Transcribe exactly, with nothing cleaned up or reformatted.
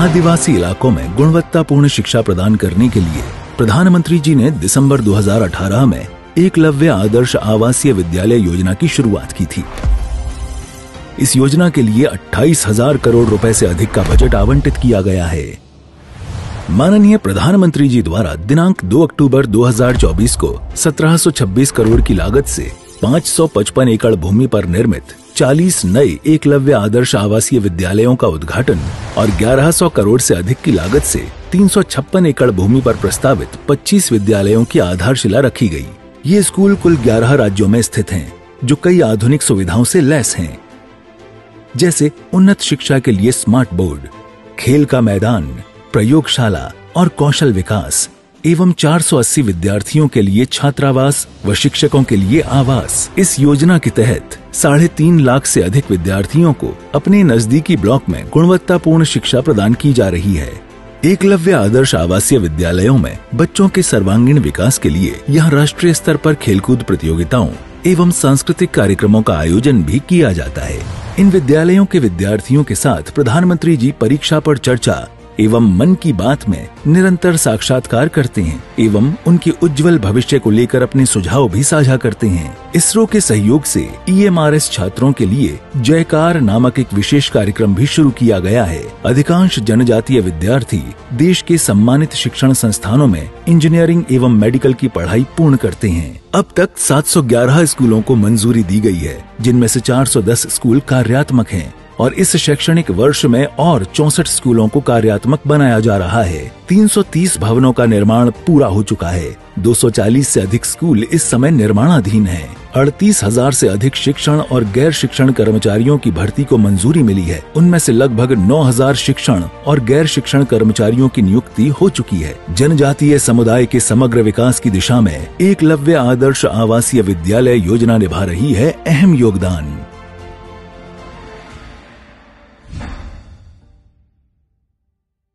आदिवासी इलाकों में गुणवत्तापूर्ण शिक्षा प्रदान करने के लिए प्रधानमंत्री जी ने दिसंबर दो हज़ार अठारह में एकलव्य आदर्श आवासीय विद्यालय योजना की शुरुआत की थी। इस योजना के लिए अट्ठाईस हजार करोड़ रुपए से अधिक का बजट आवंटित किया गया है। माननीय प्रधानमंत्री जी द्वारा दिनांक दो अक्टूबर दो हज़ार चौबीस को सत्रह सौ छब्बीस करोड़ की लागत से पाँच सौ पचपन एकड़ भूमि पर निर्मित चालीस नए एकलव्य आदर्श आवासीय विद्यालयों का उद्घाटन और ग्यारह सौ करोड़ से अधिक की लागत से तीन सौ छप्पन एकड़ भूमि पर प्रस्तावित पच्चीस विद्यालयों की आधारशिला रखी गई। ये स्कूल कुल ग्यारह राज्यों में स्थित हैं, जो कई आधुनिक सुविधाओं से लैस हैं, जैसे उन्नत शिक्षा के लिए स्मार्ट बोर्ड, खेल का मैदान, प्रयोगशाला और कौशल विकास एवं चार सौ अस्सी विद्यार्थियों के लिए छात्रावास व शिक्षकों के लिए आवास। इस योजना के तहत साढ़े तीन लाख से अधिक विद्यार्थियों को अपने नजदीकी ब्लॉक में गुणवत्तापूर्ण शिक्षा प्रदान की जा रही है। एकलव्य आदर्श आवासीय विद्यालयों में बच्चों के सर्वांगीण विकास के लिए यहाँ राष्ट्रीय स्तर पर खेलकूद प्रतियोगिताओं एवं सांस्कृतिक कार्यक्रमों का आयोजन भी किया जाता है। इन विद्यालयों के विद्यार्थियों के साथ प्रधानमंत्री जी परीक्षा पर चर्चा एवं मन की बात में निरंतर साक्षात्कार करते हैं एवं उनके उज्जवल भविष्य को लेकर अपने सुझाव भी साझा करते हैं। इसरो के सहयोग से ई एम आर एस छात्रों के लिए जयकार नामक एक विशेष कार्यक्रम भी शुरू किया गया है। अधिकांश जनजातीय विद्यार्थी देश के सम्मानित शिक्षण संस्थानों में इंजीनियरिंग एवं मेडिकल की पढ़ाई पूर्ण करते हैं। अब तक सात सौ ग्यारह स्कूलों को मंजूरी दी गई है, जिनमें से चार सौ दस स्कूल कार्यात्मक हैं और इस शैक्षणिक वर्ष में और चौसठ स्कूलों को कार्यात्मक बनाया जा रहा है। तीन सौ तीस भवनों का निर्माण पूरा हो चुका है। दो सौ चालीस से अधिक स्कूल इस समय निर्माणाधीन हैं। अड़तीस हजार से अधिक शिक्षण और गैर शिक्षण कर्मचारियों की भर्ती को मंजूरी मिली है। उनमें से लगभग नौ हजार शिक्षण और गैर शिक्षण कर्मचारियों की नियुक्ति हो चुकी है। जनजातीय समुदाय के समग्र विकास की दिशा में एकलव्य आदर्श आवासीय विद्यालय योजना निभा रही है अहम योगदान।